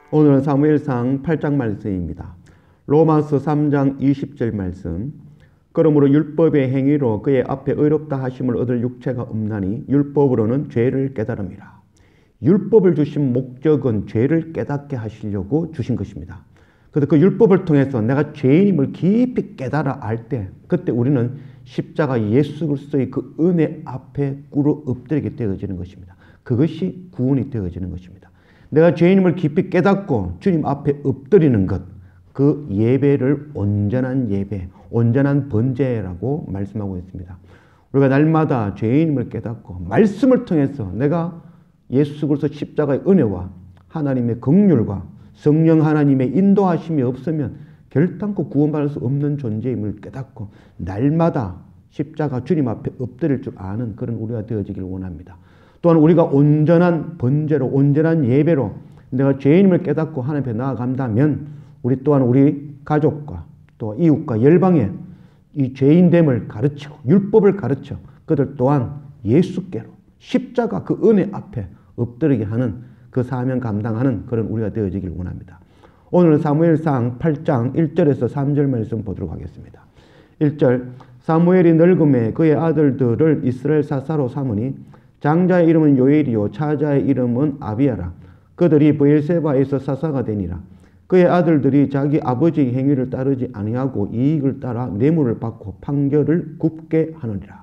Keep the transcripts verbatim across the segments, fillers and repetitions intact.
오늘은 사무엘상 팔 장 말씀입니다. 로마서 삼 장 이십 절 말씀. 그러므로 율법의 행위로 그의 앞에 의롭다 하심을 얻을 육체가 없나니 율법으로는 죄를 깨달음이라. 율법을 주신 목적은 죄를 깨닫게 하시려고 주신 것입니다. 그래서 그 율법을 통해서 내가 죄인임을 깊이 깨달아 알 때, 그때 우리는 십자가 예수 그리스도의 그 은혜 앞에 꿇어 엎드리게 되어지는 것입니다. 그것이 구원이 되어지는 것입니다. 내가 죄인임을 깊이 깨닫고 주님 앞에 엎드리는 것, 그 예배를 온전한 예배, 온전한 번제라고 말씀하고 있습니다. 우리가 날마다 죄인임을 깨닫고 말씀을 통해서 내가 예수 그리스도 십자가의 은혜와 하나님의 긍휼과 성령 하나님의 인도하심이 없으면 결단코 구원받을 수 없는 존재임을 깨닫고 날마다 십자가 주님 앞에 엎드릴 줄 아는 그런 우리가 되어지길 원합니다. 또한 우리가 온전한 번제로, 온전한 예배로 내가 죄인임을 깨닫고 하나님 앞에 나아간다면 우리 또한 우리 가족과 또 이웃과 열방에 이 죄인됨을 가르치고 율법을 가르쳐 그들 또한 예수께로 십자가 그 은혜 앞에 엎드리게 하는 그 사명 감당하는 그런 우리가 되어지길 원합니다. 오늘은 사무엘상 팔 장 일 절에서 삼 절 말씀 보도록 하겠습니다. 일 절. 사무엘이 늙음에 그의 아들들을 이스라엘 사사로 삼으니 장자의 이름은 요엘이요 차자의 이름은 아비야라. 그들이 브엘세바에서 사사가 되니라. 그의 아들들이 자기 아버지의 행위를 따르지 아니하고 이익을 따라 뇌물을 받고 판결을 굽게 하느니라.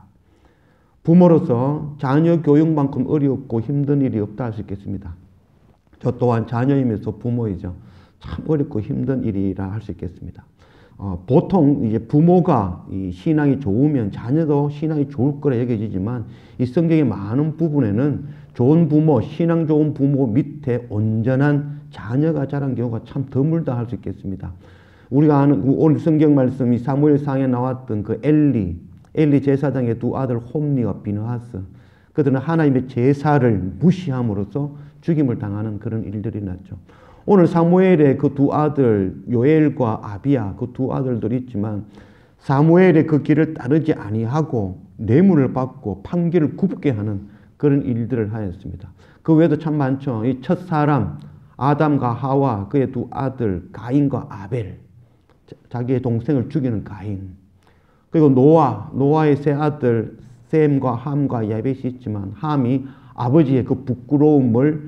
부모로서 자녀 교육만큼 어렵고 힘든 일이 없다 할 수 있겠습니다. 저 또한 자녀이면서 부모이죠. 참 어렵고 힘든 일이라 할 수 있겠습니다. 어, 보통 이제 부모가 이 신앙이 좋으면 자녀도 신앙이 좋을 거라 여겨지지만 이 성경의 많은 부분에는 좋은 부모, 신앙 좋은 부모 밑에 온전한 자녀가 자란 경우가 참 드물다 할 수 있겠습니다. 우리가 아는 오늘 성경 말씀이 사무엘상에 나왔던 그 엘리, 엘리 제사장의 두 아들 홈니와 비느하스, 그들은 하나님의 제사를 무시함으로써 죽임을 당하는 그런 일들이 났죠. 오늘 사무엘의 그 두 아들 요엘과 아비야 그 두 아들들이 있지만 사무엘의 그 길을 따르지 아니하고 뇌물을 받고 판결을 굽게 하는 그런 일들을 하였습니다. 그 외에도 참 많죠. 이 첫사람 아담과 하와 그의 두 아들 가인과 아벨, 자기의 동생을 죽이는 가인, 그리고 노아, 노아의 세 아들 셈과 함과 야벳이 있지만 함이 아버지의 그 부끄러움을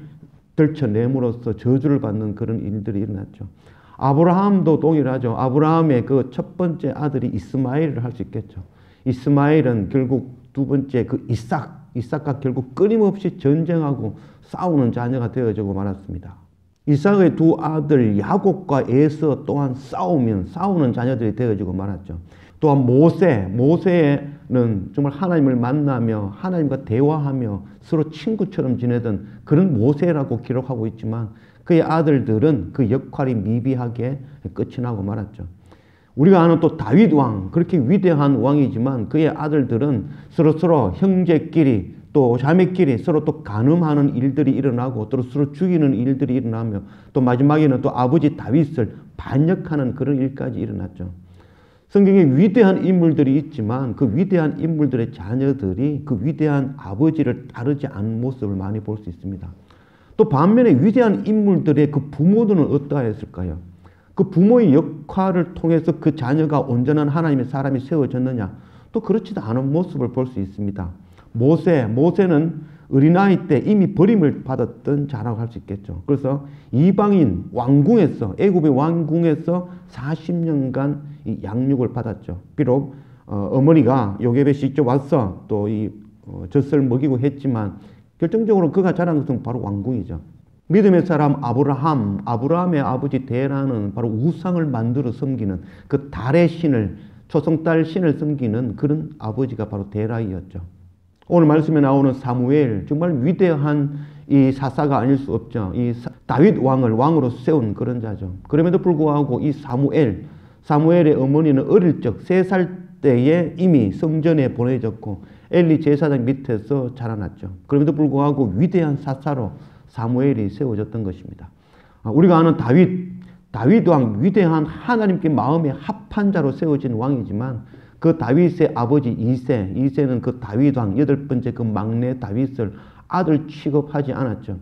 들춰냄으로써 저주를 받는 그런 일들이 일어났죠. 아브라함도 동일하죠. 아브라함의 그 첫 번째 아들이 이스마엘을 할 수 있겠죠. 이스마엘은 결국 두 번째 그 이삭, 이삭과 결국 끊임없이 전쟁하고 싸우는 자녀가 되어지고 말았습니다. 이삭의 두 아들 야곱과 에서 또한 싸우면 싸우는 자녀들이 되어지고 말았죠. 또한 모세, 모세는 정말 하나님을 만나며 하나님과 대화하며 서로 친구처럼 지내던 그런 모세라고 기록하고 있지만 그의 아들들은 그 역할이 미비하게 끝이 나고 말았죠. 우리가 아는 또 다윗 왕, 그렇게 위대한 왕이지만 그의 아들들은 서로서로 형제끼리 또 자매끼리 서로 또 간음하는 일들이 일어나고 또 서로 죽이는 일들이 일어나며 또 마지막에는 또 아버지 다윗을 반역하는 그런 일까지 일어났죠. 성경에 위대한 인물들이 있지만 그 위대한 인물들의 자녀들이 그 위대한 아버지를 따르지 않은 모습을 많이 볼 수 있습니다. 또 반면에 위대한 인물들의 그 부모들은 어떠하였을까요? 그 부모의 역할을 통해서 그 자녀가 온전한 하나님의 사람이 세워졌느냐? 또 그렇지도 않은 모습을 볼 수 있습니다. 모세, 모세는 어린아이 때 이미 버림을 받았던 자라고 할 수 있겠죠. 그래서 이방인 왕궁에서, 애굽의 왕궁에서 사십 년간 이 양육을 받았죠. 비록 어, 어머니가 요게벳이 직접 와서 또 이 어, 젖을 먹이고 했지만 결정적으로 그가 자란 것은 바로 왕궁이죠. 믿음의 사람 아브라함, 아브라함의 아버지 데라는 바로 우상을 만들어 섬기는 그 달의 신을, 초성달 신을 섬기는 그런 아버지가 바로 데라이었죠. 오늘 말씀에 나오는 사무엘, 정말 위대한 이 사사가 아닐 수 없죠. 이 다윗 왕을 왕으로 세운 그런 자죠. 그럼에도 불구하고 이 사무엘, 사무엘의 어머니는 어릴 적 세 살 때에 이미 성전에 보내졌고 엘리 제사장 밑에서 자라났죠. 그럼에도 불구하고 위대한 사사로 사무엘이 세워졌던 것입니다. 우리가 아는 다윗, 다윗 왕, 위대한 하나님께 마음에 합한 자로 세워진 왕이지만 그 다윗의 아버지 이세, 이세는 그 다윗 왕 여덟 번째 그 막내 다윗을 아들 취급하지 않았죠.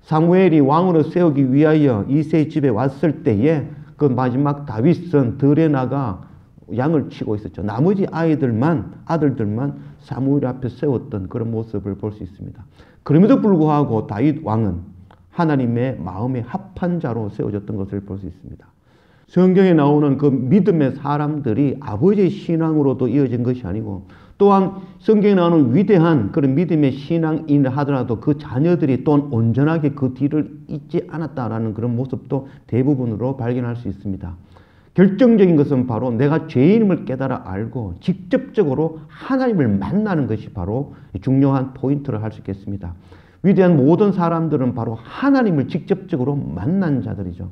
사무엘이 왕으로 세우기 위하여 이새의 집에 왔을 때에 그 마지막 다윗은 들에 나가 양을 치고 있었죠. 나머지 아이들만, 아들들만 사무엘 앞에 세웠던 그런 모습을 볼 수 있습니다. 그럼에도 불구하고 다윗 왕은 하나님의 마음에 합한 자로 세워졌던 것을 볼 수 있습니다. 성경에 나오는 그 믿음의 사람들이 아버지의 신앙으로도 이어진 것이 아니고, 또한 성경에 나오는 위대한 그런 믿음의 신앙인을 하더라도 그 자녀들이 또한 온전하게 그 뒤를 잇지 않았다라는 그런 모습도 대부분으로 발견할 수 있습니다. 결정적인 것은 바로 내가 죄인임을 깨달아 알고 직접적으로 하나님을 만나는 것이 바로 중요한 포인트를 할 수 있겠습니다. 위대한 모든 사람들은 바로 하나님을 직접적으로 만난 자들이죠.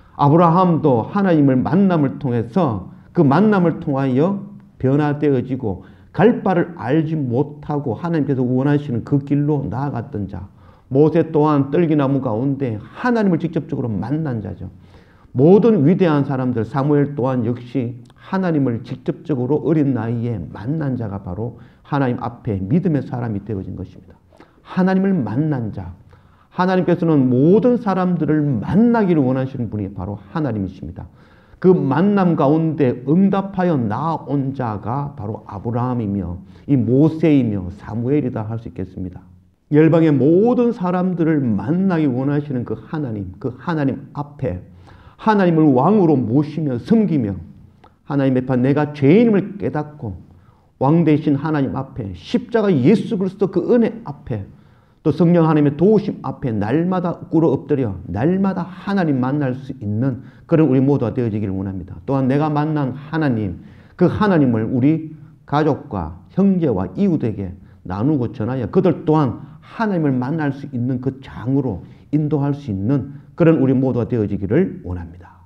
아브라함도 하나님을 만남을 통해서 그 만남을 통하여 변화되어지고 갈 바를 알지 못하고 하나님께서 원하시는 그 길로 나아갔던 자. 모세 또한 떨기나무 가운데 하나님을 직접적으로 만난 자죠. 모든 위대한 사람들, 사무엘 또한 역시 하나님을 직접적으로 어린 나이에 만난 자가 바로 하나님 앞에 믿음의 사람이 되어진 것입니다. 하나님을 만난 자. 하나님께서는 모든 사람들을 만나기를 원하시는 분이 바로 하나님이십니다. 그 만남 가운데 응답하여 나온 자가 바로 아브라함이며 이 모세이며 사무엘이다 할 수 있겠습니다. 열방의 모든 사람들을 만나기 원하시는 그 하나님, 그 하나님 앞에 하나님을 왕으로 모시며 섬기며 하나님 앞에 내가 죄인임을 깨닫고 왕 되신 하나님 앞에 십자가 예수 그리스도 그 은혜 앞에 또 성령 하나님의 도우심 앞에 날마다 꿇어 엎드려 날마다 하나님 만날 수 있는 그런 우리 모두가 되어지기를 원합니다. 또한 내가 만난 하나님, 그 하나님을 우리 가족과 형제와 이웃에게 나누고 전하여 그들 또한 하나님을 만날 수 있는 그 장으로 인도할 수 있는 그런 우리 모두가 되어지기를 원합니다.